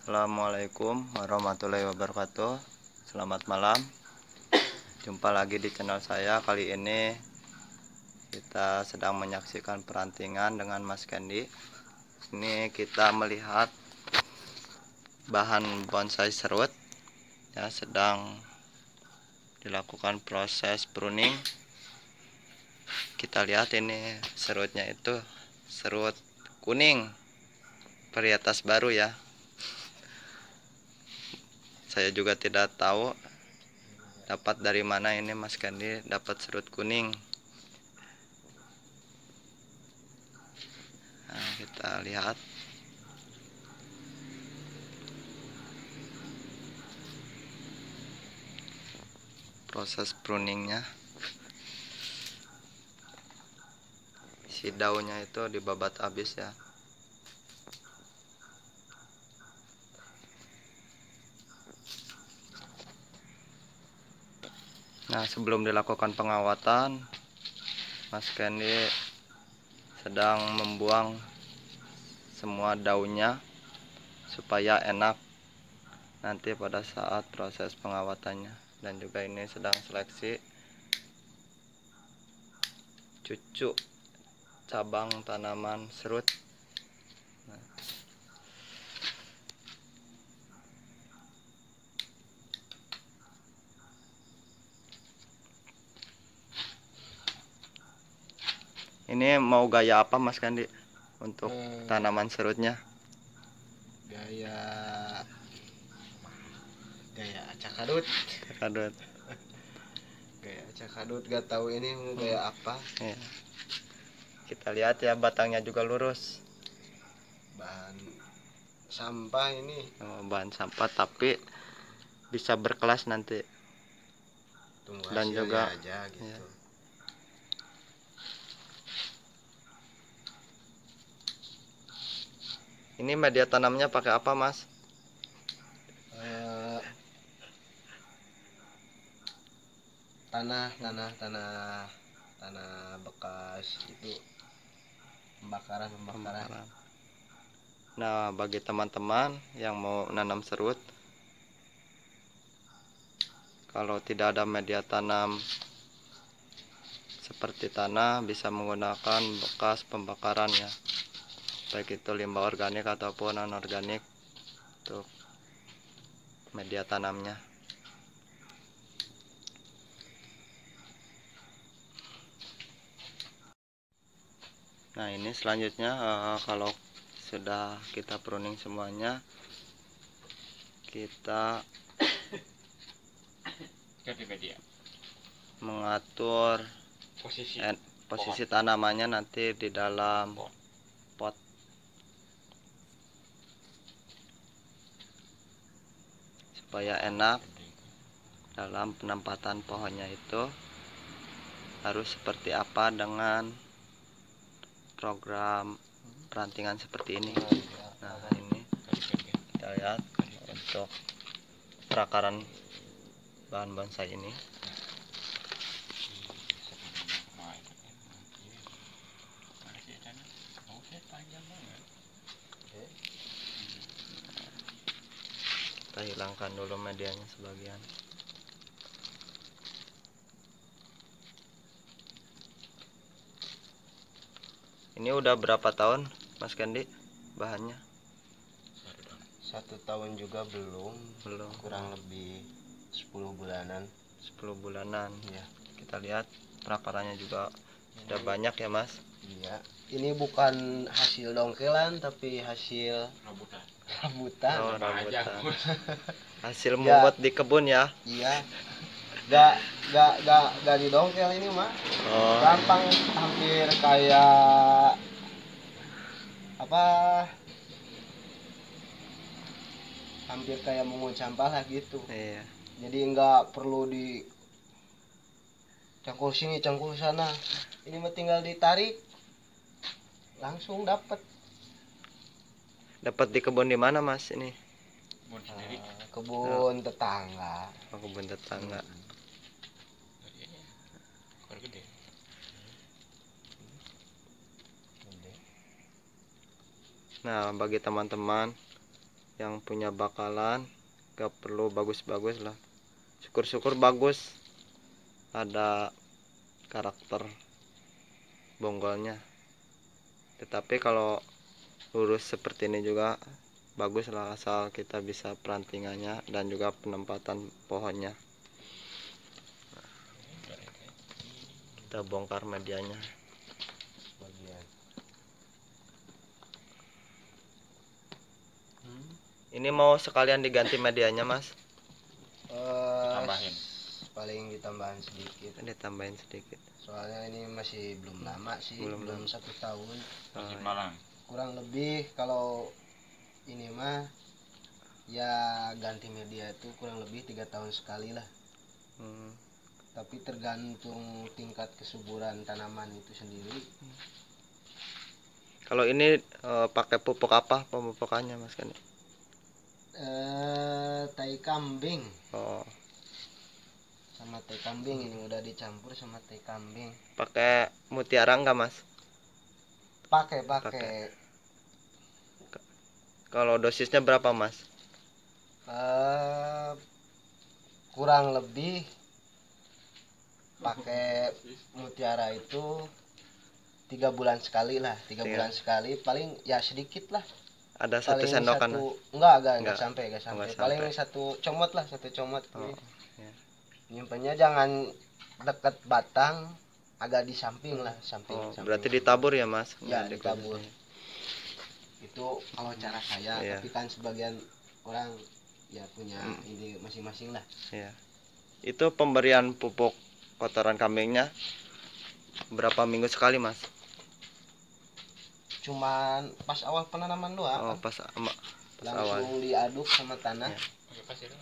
Assalamualaikum warahmatullahi wabarakatuh. Selamat malam. Jumpa lagi di channel saya. Kali ini kita sedang menyaksikan perantingan dengan Mas Candy. Ini kita melihat bahan bonsai serut ya, sedang dilakukan proses pruning. Kita lihat ini serutnya itu serut kuning varietas baru ya. Saya juga tidak tahu dapat dari mana ini Mas Candy dapat serut kuning. Nah, kita lihat. Proses pruningnya. Si daunnya itu dibabat habis ya. Nah, sebelum dilakukan pengawatan, Mas Candy sedang membuang semua daunnya supaya enak nanti pada saat proses pengawatannya. Dan juga ini sedang seleksi cucu cabang tanaman serut. Nah, ini mau gaya apa Mas Candy untuk tanaman serutnya? Gaya acak-adut. Gaya acak-adut, gak tahu ini mau gaya apa. Ya. Kita lihat ya, batangnya juga lurus. Bahan sampah ini. Bahan sampah tapi bisa berkelas nanti. Tunggu Dan hasilnya juga aja gitu. ya. Ini media tanamnya pakai apa Mas? Tanah bekas itu pembakaran. Nah, bagi teman-teman yang mau nanam serut, kalau tidak ada media tanam seperti tanah, bisa menggunakan bekas pembakaran ya, baik itu limbah organik ataupun anorganik untuk media tanamnya. Nah, ini selanjutnya kalau sudah kita pruning semuanya, kita mengatur posisi tanamannya nanti di dalam pot. Supaya enak dalam penempatan pohonnya itu harus seperti apa dengan program perantingan seperti ini. Nah, ini kita lihat untuk perakaran bahan bonsai ini. Kita hilangkan dulu medianya sebagian. Ini udah berapa tahun Mas Candy bahannya? 1 tahun juga belum. Kurang lebih 10 bulanan. 10 bulanan ya. Kita lihat perakarannya juga sudah banyak ya Mas. Iya, ini bukan hasil dongkelan tapi hasil rambutan. Oh, rambutan. Hasil mungut di kebun ya. Iya. Gak didongkel ini mah. Gampang, hampir kayak apa? Hampir kayak mungut sampah lah gitu. Iya. Jadi nggak perlu di cangkul sini, cangkul sana. Ini mah tinggal ditarik, langsung dapat. Dapat di kebun di mana Mas ini? Kebun tetangga. Oh, kebun tetangga. Nah, bagi teman-teman yang punya bakalan gak perlu bagus-bagus lah, syukur-syukur bagus ada karakter bonggolnya. Tetapi kalau lurus seperti ini juga bagus lah, asal kita bisa perantingannya dan juga penempatan pohonnya. Kita bongkar medianya. Ini mau sekalian diganti medianya, Mas? Tambahin. Paling ditambahin sedikit. Ditambahin sedikit. Soalnya ini masih belum lama sih, belum 1 tahun. Malang. Kurang lebih kalau ini mah ya ganti media itu kurang lebih 3 tahun sekali lah. Tapi tergantung tingkat kesuburan tanaman itu sendiri. Kalau ini pakai pupuk apa pemupukannya, Mas kan? Tai kambing. Oh, Sama tai kambing ini udah dicampur sama tai kambing. pakai mutiara enggak, Mas? Pakai. Kalau dosisnya berapa, Mas? Kurang lebih pakai mutiara itu 3 bulan sekali lah, 3 bulan sekali, paling ya sedikit lah. Ada 1 Paling sendokan? Enggak sampai. Enggak Paling sampai. 1 comot lah, 1 comot. Oh, ya. Nyimpennya jangan dekat batang, agak di samping lah, samping. Berarti ditabur ya, Mas? Ya, ditabur. Itu kalau cara saya, Iya. tapi kan sebagian orang ya punya ide masing-masing lah. Iya. Itu pemberian pupuk kotoran kambingnya berapa minggu sekali, Mas? Cuman pas awal penanaman doang. Oh, pas awal. Langsung diaduk sama tanah. Ya.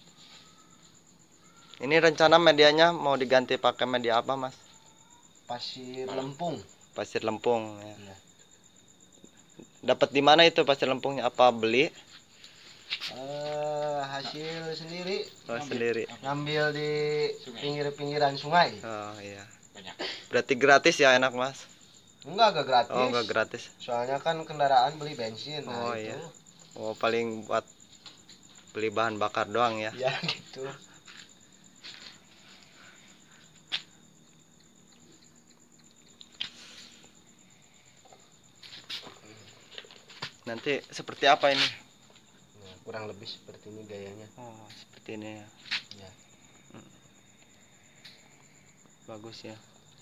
Ini rencana medianya mau diganti pakai media apa, Mas? Pasir lempung. Pasir lempung ya. Iya. Dapat di mana itu pasir lempungnya? Apa beli? Hasil sendiri. Sendiri. Ngambil di pinggir-pinggiran sungai. Oh iya. Berarti gratis ya, enak, Mas? Enggak gratis. Oh, enggak gratis. Soalnya kan kendaraan beli bensin. Oh itu. iya. Oh, paling buat beli bahan bakar doang ya. Ya gitu. Nanti seperti apa ini? Nah, kurang lebih seperti ini gayanya. Oh, seperti ini ya. Ya. Bagus ya.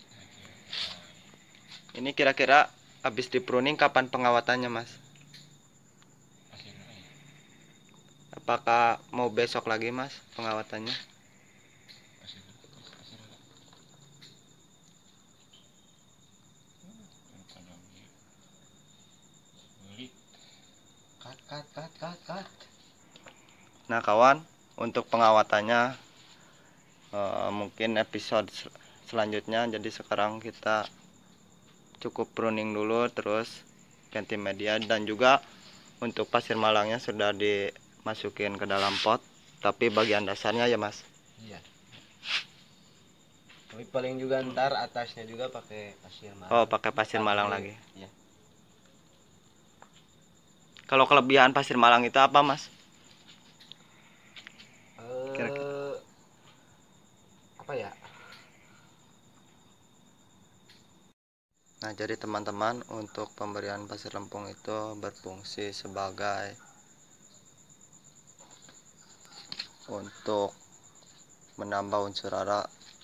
Ini kira-kira habis di pruning kapan pengawatannya, Mas? Apakah mau besok lagi, Mas, pengawatannya? Cut. Nah, kawan, untuk pengawatannya mungkin episode selanjutnya. Jadi sekarang kita cukup pruning dulu, terus ganti media, dan juga untuk pasir malangnya sudah dimasukin ke dalam pot, tapi bagian dasarnya ya, Mas. Iya. Tapi paling juga ntar atasnya juga pakai pasir malang. Oh, pakai pasir malang lagi. Iya. Kalau kelebihan pasir malang itu apa, Mas? Apa ya? Nah, jadi teman-teman, untuk pemberian pasir lempung itu berfungsi sebagai untuk menambah unsur hara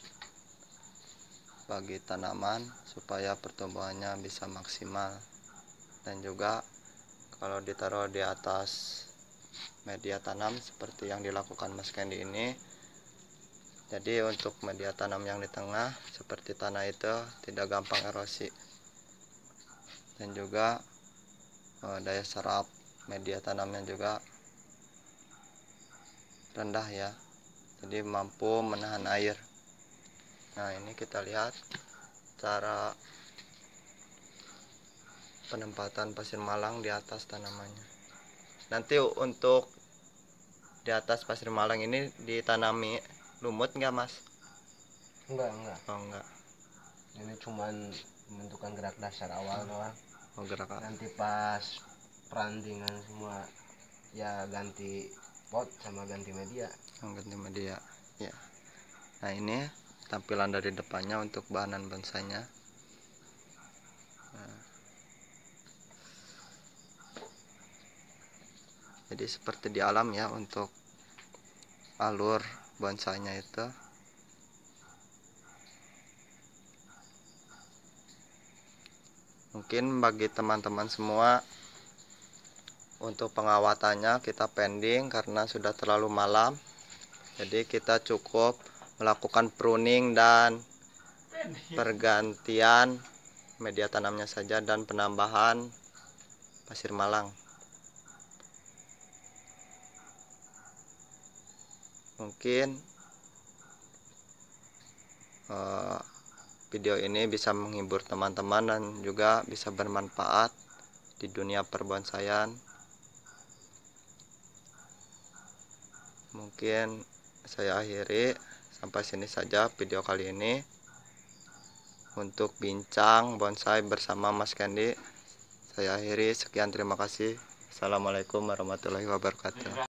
bagi tanaman supaya pertumbuhannya bisa maksimal, dan juga kalau ditaruh di atas media tanam seperti yang dilakukan Mas Kendi ini, jadi untuk media tanam yang di tengah seperti tanah itu tidak gampang erosi, dan juga daya serap media tanamnya juga rendah ya, jadi mampu menahan air. Nah, ini kita lihat cara penempatan pasir malang di atas tanamannya. Nanti untuk di atas pasir malang ini ditanami lumut nggak, Mas? Enggak. Oh, enggak. Ini cuman pembentukan gerak dasar awal doang. Oh, gerak. Nanti pas perantingan semua ya ganti pot sama ganti media. Ganti media ya. Nah, ini tampilan dari depannya untuk bahan bonsainya. Nah, jadi seperti di alam ya untuk alur bonsainya itu. Mungkin bagi teman-teman semua untuk pengawatannya kita pending karena sudah terlalu malam. Jadi kita cukup melakukan pruning dan pergantian media tanamnya saja dan penambahan pasir malang. Mungkin video ini bisa menghibur teman-teman dan juga bisa bermanfaat di dunia perbonsaian. Mungkin saya akhiri sampai sini saja video kali ini untuk bincang bonsai bersama Mas Kendi. Saya akhiri, sekian, terima kasih. Assalamualaikum warahmatullahi wabarakatuh.